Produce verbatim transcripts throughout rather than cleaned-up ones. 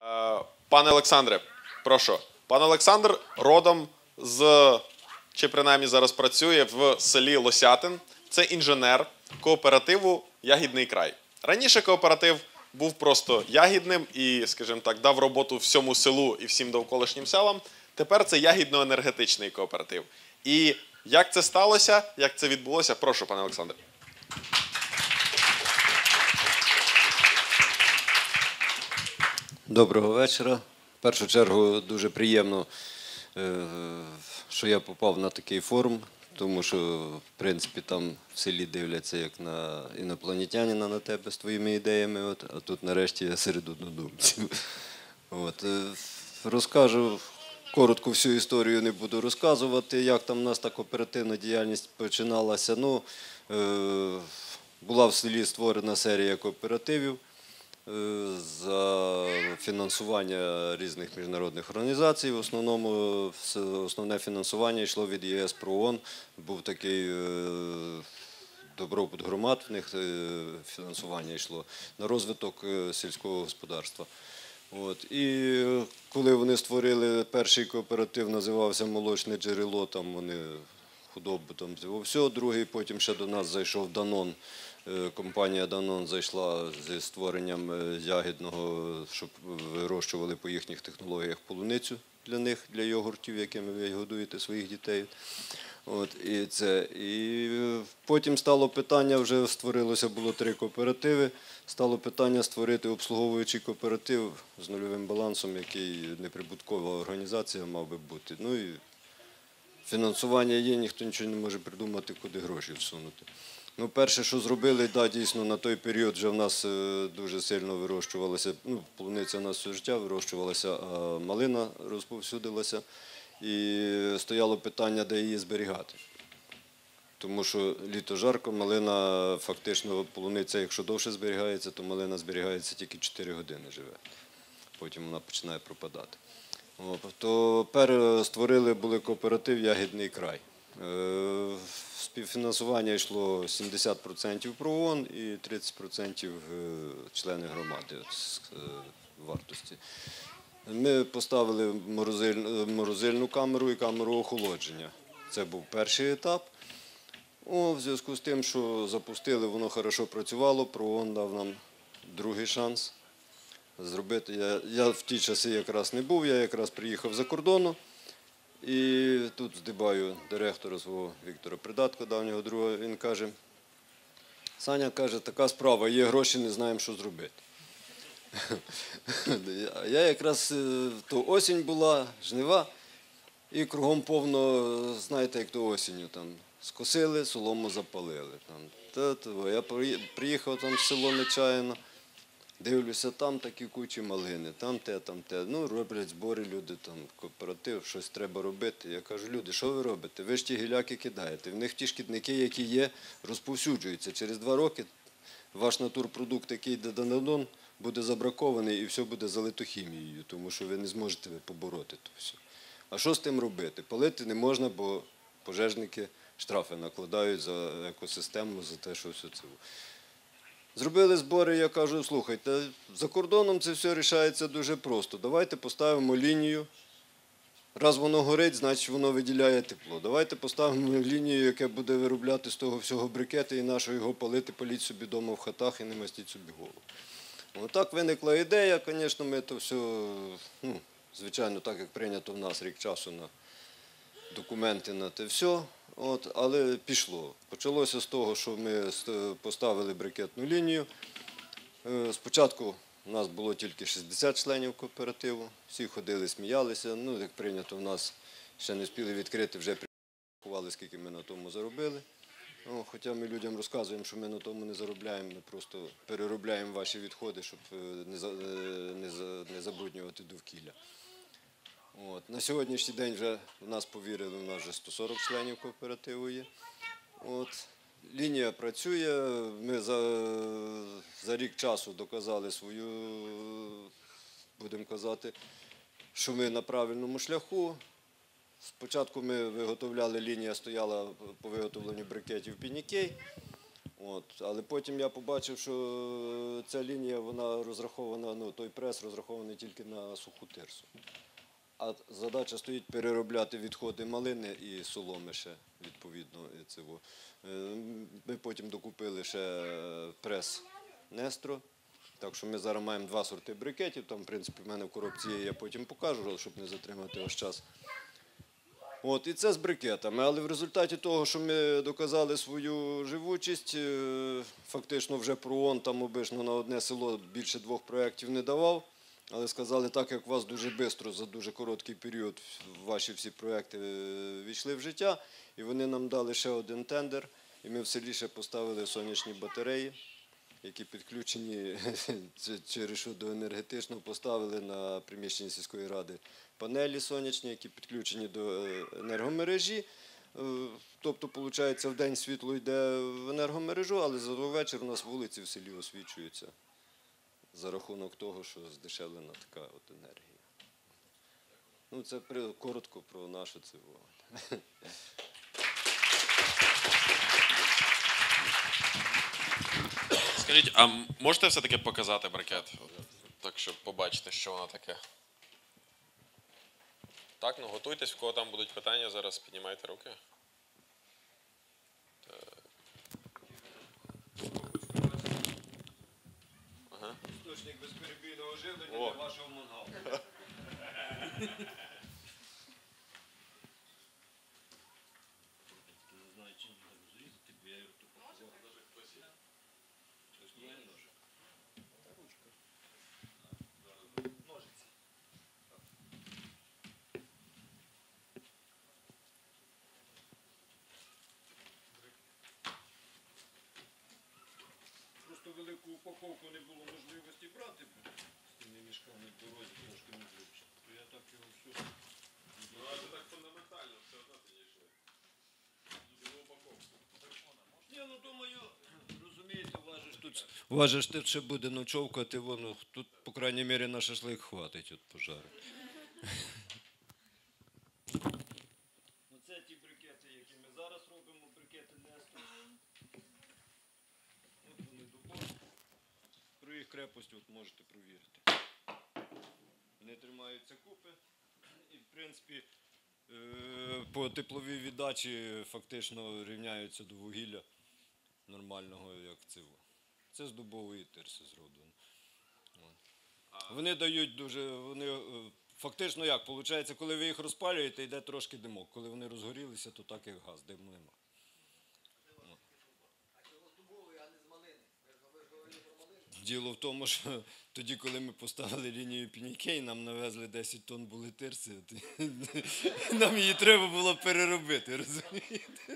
Пане Олександре, прошу. Пан Олександр родом з, чи принаймні зараз працює в селі Лосятин. Це інженер кооперативу «Ягідний край». Раніше кооператив був просто ягідним і, скажімо так, дав роботу всьому селу і всім довколишнім селам. Тепер це ягідно-енергетичний кооператив. І як це сталося, як це відбулося? Прошу, пане Олександре. Доброго вечора. В першу чергу дуже приємно, що я попав на такий форум, тому що, в принципі, там в селі дивляться як на інопланетянина на тебе з твоїми ідеями, от, а тут нарешті я серед однодумців. От. Розкажу коротко всю історію, не буду розказувати, як там у нас та кооперативна діяльність починалася. Ну, була в селі створена серія кооперативів за фінансування різних міжнародних організацій. В основному основне фінансування йшло від ЄС ПРООН. Був такий добробут громад, в них фінансування йшло на розвиток сільського господарства. От. І коли вони створили перший кооператив, називався «Молочне джерело», там вони худобу там все, другий, потім ще до нас зайшов Данон. Компанія Данон зайшла зі створенням ягідного, щоб вирощували по їхніх технологіях полуницю для них, для йогуртів, якими ви годуєте своїх дітей. От, і, це. І потім стало питання, вже створилося, було три кооперативи, стало питання створити обслуговуючий кооператив з нульовим балансом, який неприбуткова організація мав би бути. Ну і фінансування є, ніхто нічого не може придумати, куди гроші всунути. Ну, перше, що зробили, да, дійсно, на той період вже в нас дуже сильно вирощувалася, ну, полуниця у нас все життя вирощувалася, а малина розповсюдилася. І стояло питання, де її зберігати. Тому що літо жарко, малина, фактично, полуниця, якщо довше зберігається, то малина зберігається тільки чотири години живе. Потім вона починає пропадати. То тепер створили, були кооператив «Ягідний край». Співфінансування йшло сімдесят відсотків ПРООН і тридцять відсотків члени громади з вартості. Ми поставили морозильну камеру і камеру охолодження. Це був перший етап. О, в зв'язку з тим, що запустили, воно добре працювало, ПРООН дав нам другий шанс зробити. Я, я в ті часи якраз не був, я якраз приїхав за кордону. І тут здибаю директора свого Віктора Придатка, давнього друга, він каже, Саня, каже, така справа, є гроші, не знаємо, що зробити. Я якраз, то осінь була, жнива, і кругом повно, знаєте, як то осінню, там, скосили, солому запалили. Там, та, та, я приїхав там в село нечаянно, дивлюся, там такі кучі малини, там те, там те. Ну, роблять збори люди, там, кооператив, щось треба робити. Я кажу, люди, що ви робите? Ви ж ті гіляки кидаєте. В них ті шкідники, які є, розповсюджуються. Через два роки ваш натурпродукт, який йде Данон, буде забракований і все буде залито хімією, тому що ви не зможете побороти то все. А що з тим робити? Палити не можна, бо пожежники штрафи накладають за екосистему, за те, що все це. Зробили збори, я кажу, слухайте, за кордоном це все рішається дуже просто. Давайте поставимо лінію. Раз воно горить, значить воно виділяє тепло. Давайте поставимо лінію, яка буде виробляти з того всього брикети, і нащо його палити, паліть собі вдома в хатах і не мастіть собі голову. Отак виникла ідея, звісно, ми то все, ну, звичайно, так як прийнято в нас рік часу на документи на те все, от, але пішло. Почалося з того, що ми поставили брикетну лінію. Спочатку у нас було тільки шістдесят членів кооперативу, всі ходили, сміялися, ну, як прийнято в нас, ще не встигли відкрити, вже порахували, скільки ми на тому заробили. Ну, хоча ми людям розказуємо, що ми на тому не заробляємо, ми просто переробляємо ваші відходи, щоб не, за, не, за, не забруднювати довкілля. От. На сьогоднішній день вже в нас повірили, у нас вже сто сорок членів кооперативу є. От. Лінія працює, ми за, за рік часу доказали свою, будемо казати, що ми на правильному шляху. Спочатку ми виготовляли, лінія стояла по виготовленню брикетів пінікей. От. Але потім я побачив, що ця лінія, вона розрахована, ну, той прес розрахований тільки на суху тирсу. А задача стоїть переробляти відходи малини і соломи ще, відповідно. І цього. Е, Ми потім докупили ще прес Нестро. Так що ми зараз маємо два сорти брикетів. Там, в принципі, в мене в коробці є, я потім покажу, щоб не затримати ваш час. От, і це з брикетами. Але в результаті того, що ми доказали свою живучість, е, фактично вже ПРООН там обично на одне село більше двох проєктів не давав. Але сказали, так як у вас дуже швидко, за дуже короткий період, ваші всі проєкти е, війшли в життя, і вони нам дали ще один тендер, і ми в селі ще поставили сонячні батареї, які підключені через що до енергетичного, поставили на приміщенні сільської ради панелі сонячні, які підключені до енергомережі. Е, Тобто, виходить, в день світло йде в енергомережу, але за вечір у нас вулиці в селі освічуються за рахунок того, що здешевлена така от енергія. Ну, це при- коротко про наше ЦВО. Скажіть, а м- можете все-таки показати брикет? От, так, щоб побачити, що воно таке. Так, ну готуйтесь, в кого там будуть питання, зараз піднімайте руки. Істочник безперебійного живлення О. для вашого мангалу. Не знаю, чи не розрізати, бо я його тут показав. Ось є нож. Та ручка. Ножиці. Просто велику упаковку не було можливості брати з тими мішками в дорозі, трошки не зручно. То я так його все. Ну, а це так фундаментально, все одно підійшли. Цілу упаковку. Ні, ну думаю, розумієте, важиш тут. Важиш, тут ще буде ночовкати, воно тут, по крайній мірі, на шашлик хватить від пожару. Оце ті брикети, які ми зараз робимо, брикети Нестро. От вони дубові. Про їх крепость от можете провірити. Вони тримаються купи. І, в принципі, е, по тепловій віддачі фактично рівняються до вугілля нормального, як циво. Це з дубової тирси зроблено. От. Вони дають дуже, вони е, фактично як, виходить, коли ви їх розпалюєте, йде трошки димок. Коли вони розгорілися, то так як газ, диму нема. Діло в тому, що тоді, коли ми поставили лінію Пінікей, нам навезли десять тонн були тирси, от, нам її треба було переробити, розумієте?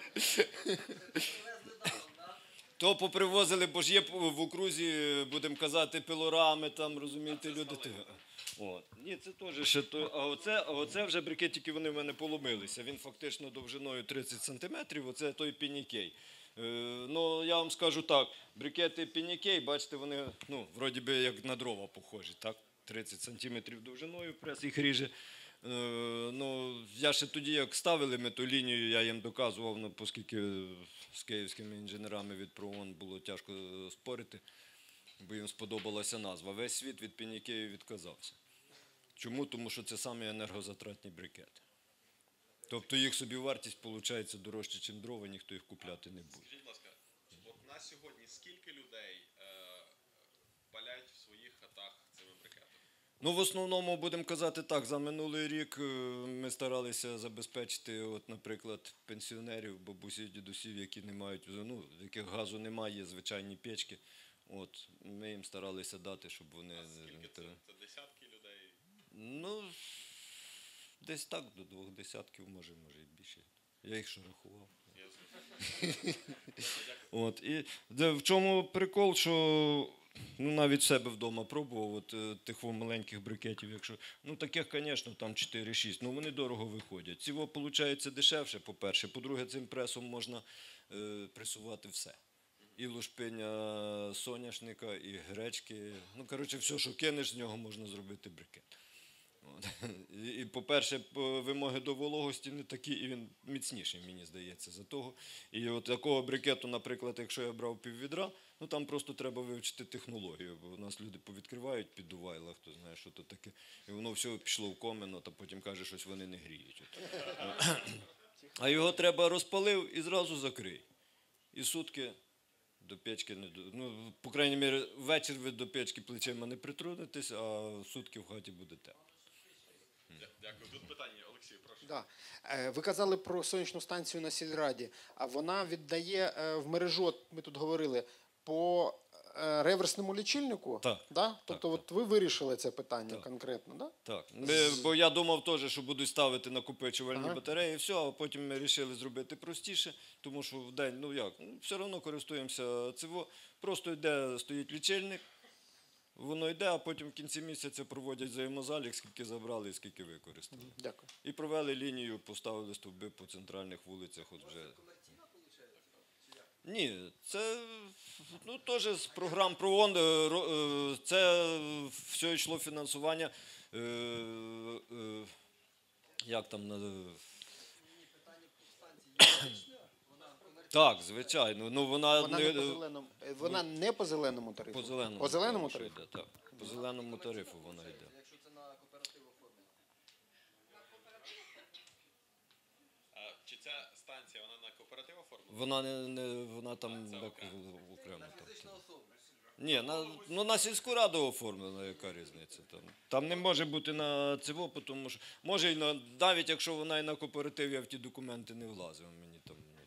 То попривозили, бо ж є в окрузі, будемо казати, пилорами, там, розумієте, люди. От. Ні, це теж ще то. А оце, а оце вже брикетики, вони в мене поломилися. Він фактично довжиною тридцять сантиметрів, оце той Пінікей. Е, ну, я вам скажу так, брикети Пінікей, бачите, вони, ну, вроді би, як на дрова похожі, так? тридцять сантиметрів довжиною, прес їх ріже. Е, ну, я ще тоді, як ставили ми ту лінію, я їм доказував, ну, оскільки з київськими інженерами від ПРООН було тяжко спорити, бо їм сподобалася назва. Весь світ від Пінікею відказався. Чому? Тому що це самі енергозатратні брикети. Тобто їх собівартість, виходить, дорожче, ніж дрова, ніхто їх купляти не буде. Скажіть, будь ласка, от на сьогодні скільки людей е, палять в своїх хатах цими брикетами? Ну, в основному, будемо казати так, за минулий рік е, ми старалися забезпечити, от, наприклад, пенсіонерів, бабусів, дідусів, які не мають, ну, в яких газу немає, є звичайні печки. От, ми їм старалися дати, щоб вони... Скільки це? Це десятки людей? Ну, десь так, до двох десятків, може, може і більше. Я їх ще рахував. От, і де, в чому прикол, що ну, навіть себе вдома пробував, от, е, тих во маленьких брикетів, якщо, ну таких, звісно, там чотири-шість, ну вони дорого виходять. Ці, виходить, дешевше, по-перше. По-друге, цим пресом можна е, пресувати все. І лушпиня соняшника, і гречки. Ну, коротше, все, що кинеш, з нього можна зробити брикет. От. І, і, по-перше, по- вимоги до вологості не такі, і він міцніший, мені здається, за того. І от такого брикету, наприклад, якщо я брав піввідра, ну там просто треба вивчити технологію, бо у нас люди повідкривають під дувайла, хто знає, що то таке, і воно все пішло в комино, та потім каже, щось вони не гріють. От. А його треба розпалив і зразу закрий. І сутки до печки не до- ну, по крайній мірі, ввечір ви до печки плечима не притронетесь, а сутки в хаті буде тепло. Дякую. Тут питання, Олексій, прошу. Да. Е, Ви казали про сонячну станцію на сільраді, а вона віддає е, в мережу, от ми тут говорили, по е, реверсному лічильнику? Так. Да? Тобто так. от ви вирішили це питання Так. конкретно, да? Так, ми, бо я думав теж, що будуть ставити накопичувальні Ага. батареї, все, а потім ми вирішили зробити простіше, тому що в день, ну як, ну, все одно користуємося цього, просто йде, стоїть лічильник, воно йде, а потім в кінці місяця проводять взаємозалік, скільки забрали і скільки використали. Дякую. І провели лінію, поставили стовби по центральних вулицях. От вже. Ні, це ну, теж з програм ПРООН, е, ро- е, це все йшло фінансування. е, е, Як там? на- Так, звичайно. Ну, вона, Вона, не, не по зеленому, е, вона не по зеленому тарифу? по зеленому, По зеленому тарифу тарифу? йде, так. По зеленому тарифу вона йде. А чи ця станція, вона на кооператив оформлена? Вона не, не вона там так, окремо. Тобто. Ні, на, ну, на сільську раду оформлена, яка різниця там. Там не може бути на ЦВО, тому що може і на навіть якщо вона і на кооператив, я в ті документи не влазив. Мені там ну,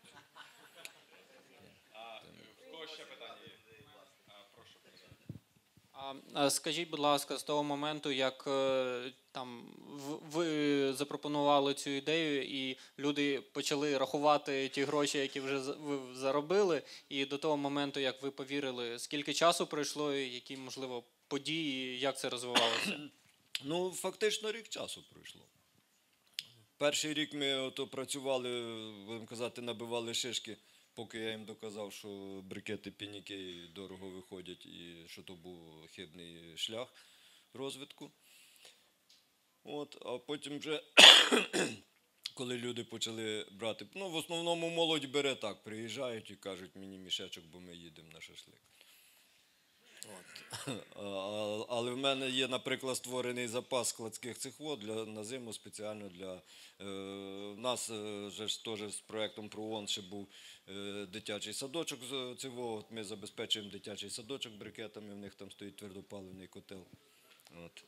А в кого ще питання є? А, прошу. А, а скажіть, будь ласка, з того моменту, як е, там в- ви запропонували цю ідею, і люди почали рахувати ті гроші, які вже за- ви заробили, і до того моменту, як ви повірили, скільки часу пройшло, і які, можливо, події, як це розвивалося? Ну, фактично рік часу пройшло. Перший рік ми ото працювали, будемо казати, набивали шишки, поки я їм доказав, що брикети пініки дорого виходять і що то був хибний шлях розвитку. От, а потім вже, коли люди почали брати, ну, в основному молодь бере так, приїжджають і кажуть, мені мішечок, бо ми їдемо на шашлик. От. А- Але в мене є, наприклад, створений запас складських цехвод для, на зиму спеціально для... Е, у нас е, же ж теж з проєктом ПРООН ще був е, дитячий садочок з цього. От ми забезпечуємо дитячий садочок брикетами, в них там стоїть твердопаливний котел. От.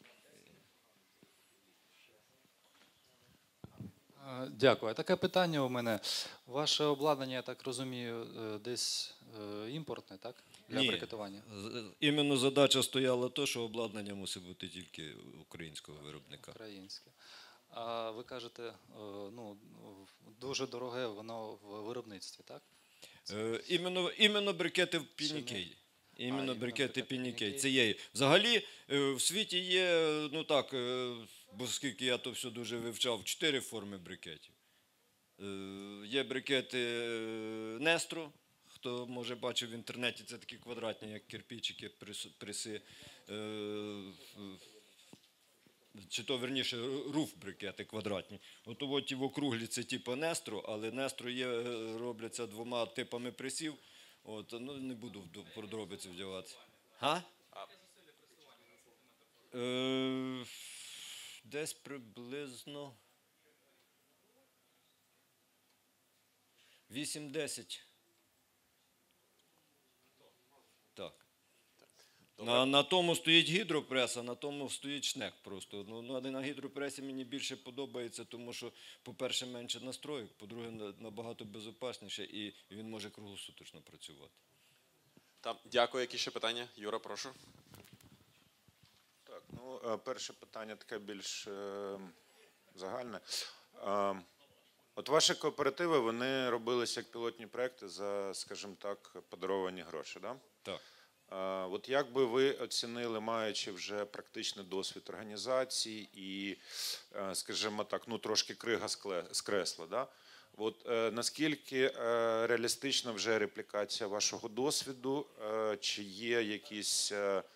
Е, Дякую. Таке питання у мене. Ваше обладнання, я так розумію, е, десь е, імпортне, так? Для Ні. брикетування? З- Іменно задача стояла то, що обладнання мусить бути тільки українського виробника. Українське. А ви кажете, е, ну, дуже дороге воно в виробництві, так? Е, Іменно, іменно брикети в пініки. Іменно Іменно брикети брикети пініки. пініки. Це є. Взагалі е, в світі є, ну так, е, бо скільки я то все дуже вивчав, чотири форми брикетів. Е, Є брикети е, Нестро. Хто може бачив в інтернеті, це такі квадратні, як кирпичики, прис- приси. Е, в- Чи то, верніше, руф брикети квадратні. От от ті в округлі це типу Нестро, але Нестро є, е, робляться двома типами присів. От, ну, не буду в до- подробиці вдягатися. Га? Е, десь приблизно вісім-десять. Так. На, на тому стоїть гідропрес, а на тому стоїть шнек просто. Ну, ну, на гідропресі мені більше подобається, тому що, по-перше, менше настроїк, по-друге, на- набагато безпечніше і він може круглосуточно працювати. Там, дякую. Які ще питання? Юра, прошу. Так, ну, е, перше питання таке більш е, загальне. Е, От ваші кооперативи, вони робилися як пілотні проекти за, скажімо так, подаровані гроші, да? Так. Е, От як би ви оцінили, маючи вже практичний досвід організації і, е, скажімо так, ну трошки крига скле- скресла, да? От е, наскільки е, реалістична вже реплікація вашого досвіду, е, чи є якісь е,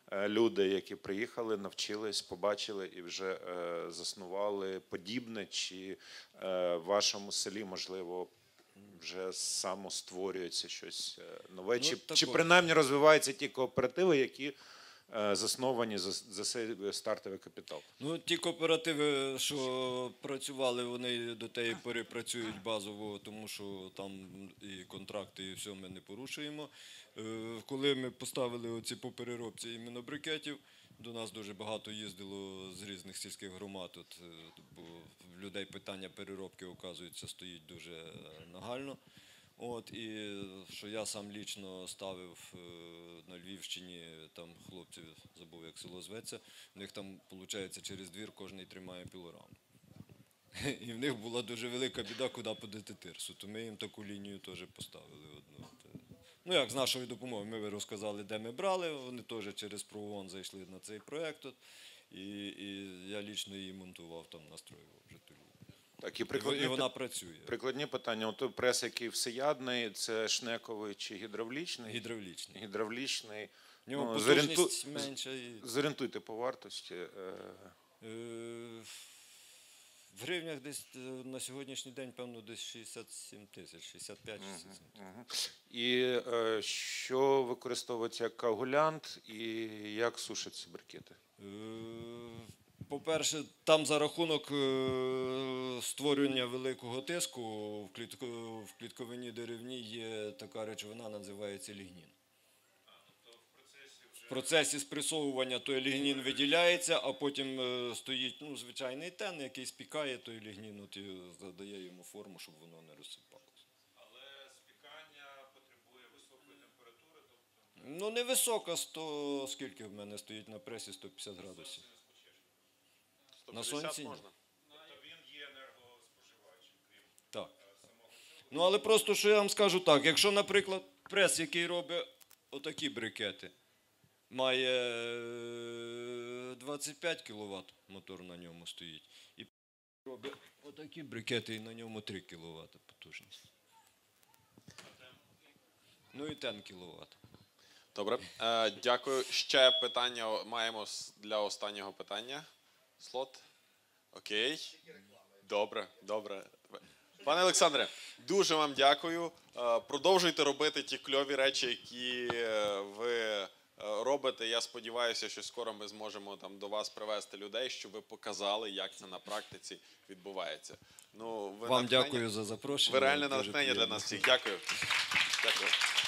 е, люди, які приїхали, навчились, побачили і вже е, заснували подібне, чи е, в вашому селі, можливо, вже самостворюється щось е, нове, Ну, чи, такого. чи принаймні розвиваються ті кооперативи, які е, засновані за, за цей стартовий капітал? Ну, ті кооперативи, що працювали, вони до тієї пори працюють базово, тому що там і контракти, і все ми не порушуємо. Е, Коли ми поставили оці по переробці іменно брикетів, до нас дуже багато їздило з різних сільських громад, от, е, бо в людей питання переробки, оказується, стоїть дуже е, нагально. От, і що я сам лічно ставив е, на Львівщині, там хлопці, забув, як село зветься, в них там, виходить, через двір кожен тримає пілораму. І в них була дуже велика біда, куди подати тирсу. То ми їм таку лінію теж поставили одну. Ну, як з нашою допомогою, ми розказали, де ми брали, вони теж через ПРООН зайшли на цей проєкт. от, І, і я лічно її монтував, там настроював вже ту лінію. Так, і І, прикладні, і вона пи- працює. прикладні питання. От прес, який всеядний, це шнековий чи гідравлічний? Гідравлічний. Гідравлічний. В нього Ну, потужність зорієнту- менша. І... Зорієнтуйте по вартості. е, Е, В гривнях десь е, на сьогоднішній день, певно, десь шістдесят сім тисяч, шістдесят п'ять шістдесят сім. Мгм. І е, що використовується як коагулянт і як сушаться брикети? Е, По-перше, там за рахунок е, створювання великого тиску в, клітко, в клітковині деревні є така речовина, називається лігнін. В процесі спресовування той лігнін виділяється, а потім е, стоїть ну, звичайний тен, який спікає той лігнін, от, і задає йому форму, щоб воно не розсипалося. Але спікання потребує високої температури, тобто Ну, невисока, сто, скільки в мене стоїть на пресі, сто п'ятдесят градусів. сто На п'ятдесят сонці ні. можна? він є енергоспоживаючим, крім Так. Ну, але просто, що я вам скажу так, якщо, наприклад, прес, який робить отакі брикети, має е, двадцять п'ять кіловат, мотор на ньому стоїть, і робить отакі брикети, і на ньому три кіловат потужність. Ну і десять кіловат. Добре, е, дякую. Ще питання маємо с- для останнього питання. Слот. Окей. Добре, добре. Пане Олександре, дуже вам дякую. Е, Продовжуйте робити ті кльові речі, які е, ви е, робите. Я сподіваюся, що скоро ми зможемо там до вас привезти людей, щоб ви показали, як це на практиці відбувається. Ну, ви Вам натхнення- дякую за запрошення. Ви реальне Дуже натхнення для приємно. нас всіх. Дякую. Дякую.